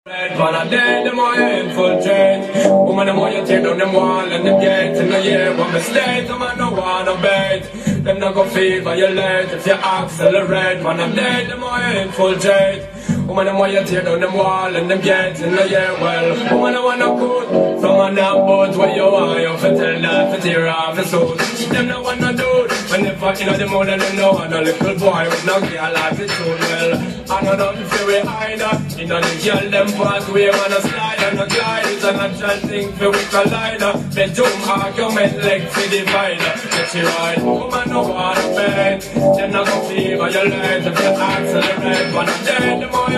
When I dead, them all infiltrate. Woman, them all you tear down them wall and them gates. In the year when me stay, them I no wanna bait. Them not gon' feel violate if you accelerate. When I'm dead, them all infiltrate. Woman, them all you tear down them wall and them gates. In the year, well, woman, I wanna good. From a nap boat where you are, you fit tell that fit tear off the suit. Them no wanna do it. When they fucking at the moon and them know I'm a little boy with no girl like it too well. I know nothing for we either. You know the girl them pathway man a slide and a glide. It's a natural thing for we collider. Bedroom argument like for divider. Get you right, woman no wanna bed. Them not gon' feel violate if you accelerate. When I'm dead, the more